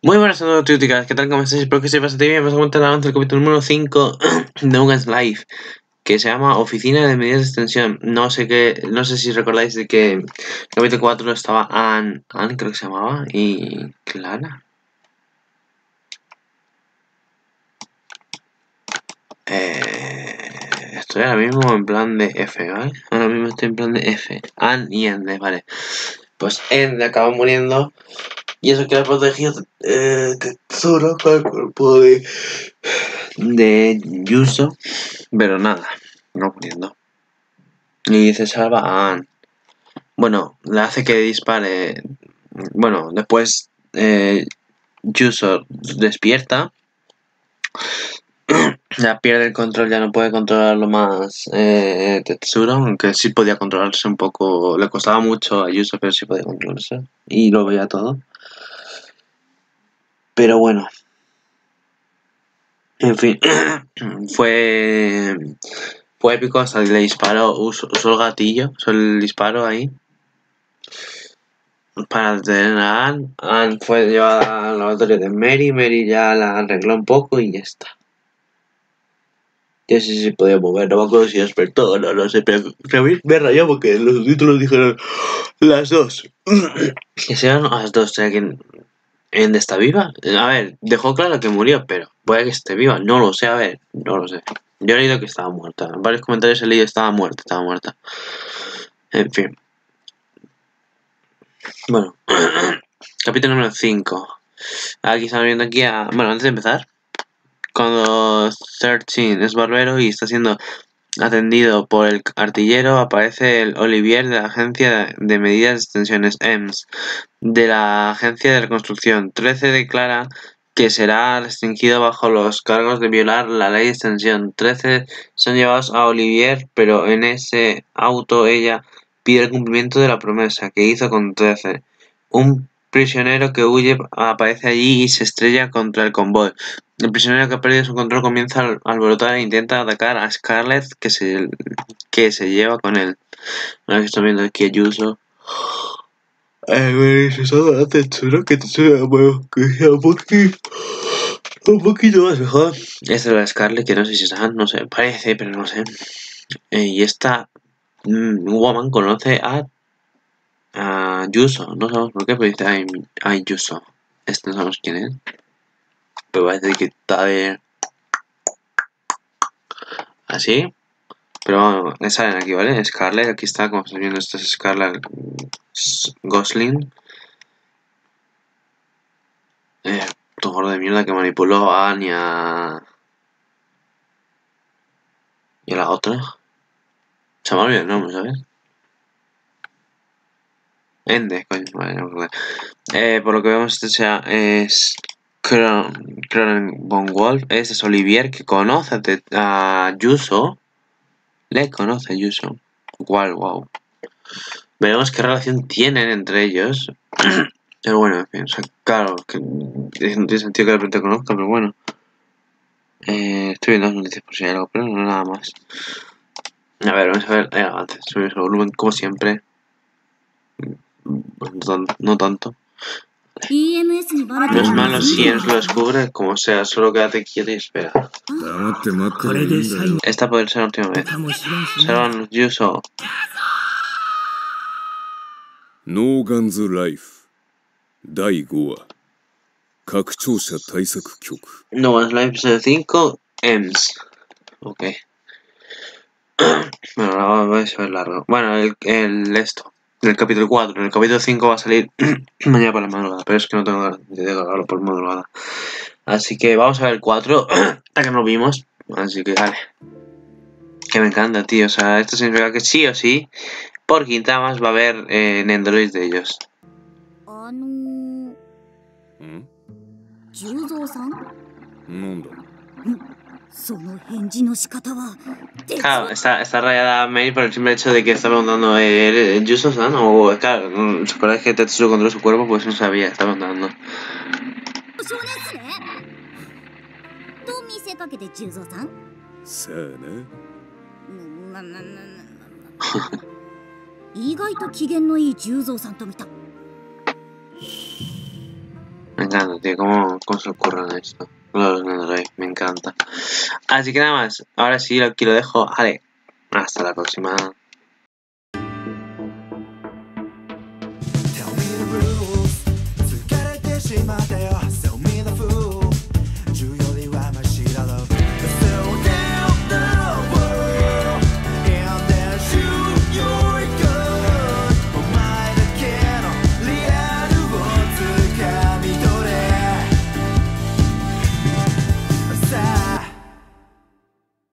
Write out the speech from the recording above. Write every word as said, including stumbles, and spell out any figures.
Muy buenas a todos, críticas. ¿Qué tal? ¿Cómo estáis? Espero que se pase bien. Vamos a comentar avance el capítulo número cinco de Mugen's Life, que se llama Oficina de Medidas de Extensión. No sé qué, no sé si recordáis de que en el capítulo cuatro estaba Anne, Anne creo que se llamaba, y Clara. Eh, estoy ahora mismo en plan de F, ¿vale? Ahora mismo estoy en plan de F. Anne y Ende, vale. Pues Ende acaba muriendo. Y eso que ha protegido eh, Tetsuro con el cuerpo de, de Yuso. Pero nada, no muriendo. Y se salva a Anne. Bueno, le hace que dispare. Bueno, después eh, Yuso despierta. Ya pierde el control, ya no puede controlarlo más eh, Tetsuro, aunque sí podía controlarse un poco. Le costaba mucho a Yuso, pero sí podía controlarse. Y lo veía todo. Pero bueno. En fin, fue fue épico, hasta le disparó, usó, usó el gatillo, usó el disparo ahí para detener a Anne. Anne fue llevada al laboratorio de Mary, Mary ya la arregló un poco y ya está. Ya sé si se podía mover, no me acuerdo si despertó o no, no sé, pero a mí me rayó porque en los títulos dijeron las dos. Que sean las dos, o sea que ¿Ende está viva? A ver, dejó claro que murió, pero puede que esté viva, no lo sé, a ver, no lo sé. Yo he leído que estaba muerta, en varios comentarios he leído que estaba muerta, estaba muerta. En fin. Bueno, capítulo número cinco. Aquí estamos viendo aquí a... Bueno, antes de empezar, cuando trece es barbero y está siendo atendido por el artillero, aparece el Olivier de la Agencia de Medidas de Extensiones E M S, de la Agencia de Reconstrucción. trece declara que será restringido bajo los cargos de violar la ley de extensión. trece son llevados a Olivier, pero en ese auto ella pide el cumplimiento de la promesa que hizo con trece. Un prisionero que huye aparece allí y se estrella contra el convoy. El prisionero que ha perdido su control comienza a alborotar e intenta atacar a Scarlett, que se, que se lleva con él. Ahora que estoy viendo aquí a Yuso. Eh, me hizo la textura que te suena, bueno, que sea un poquito, un poquito más mejor. Esta es la Scarlett, que no sé si es Anne, no sé, parece, pero no sé. Eh, y esta mmm, woman conoce a, a Yuso, no sabemos por qué, pero dice ay, ay Yuso. Este no sabemos quién es. Pero parece que está de... así. Pero bueno, me salen aquí, ¿vale? Scarlett, aquí está, como estás viendo, esto es Scarlett Gosling. Eh, tu gordo de mierda que manipuló a Anne y a... y a la otra. Se me ha olvidado el nombre, ¿sabes? Ende, coño, vale, no me acuerdo. Eh, por lo que vemos, este sea, es... Cronen von Wolf. Este es Olivier, que conoce a Yuso. Le conoce a Yuso. Wow, wow. Veremos qué relación tienen entre ellos. Pero bueno, en fin, o sea, claro, que no tiene sentido que de repente conozca, pero bueno. Eh, estoy viendo las noticias por si hay algo, pero no nada más. A ver, vamos a ver el avance. Subimos el volumen como siempre. No, no tanto. No es malo si Ems lo descubre, como sea, solo quédate quieto y espera. Esta puede ser la última vez. Observan Yuso. Mugen's Life だいごわ 拡張者対策局 Mugen's Life episodio cinco E M S. Ok. Bueno, ahora va a ser largo. Bueno, el, el esto. En el capítulo cuatro. En el capítulo cinco va a salir mañana por la madrugada. Pero es que no tengo ganas de grabarlo por madrugada. Así que vamos a ver el cuatro. Hasta que no vimos. Así que dale. Que me encanta, tío. O sea, esto significa que sí o sí, por quinta más va a haber eh, Nendoroids de ellos. Claro, está, está rayada Mary por el simple hecho de que está preguntando ¿eh, ¿Yuzo-san? O claro, ¿se acuerda que Tetsuo controla su cuerpo? Pues no sabía, está preguntando. Me encanta, tío, cómo, cómo se ocurren esto. Los Netherlife, me encanta. Así que nada más, ahora sí, aquí lo dejo. Vale, hasta la próxima. Tell me the rules 疲れてしまって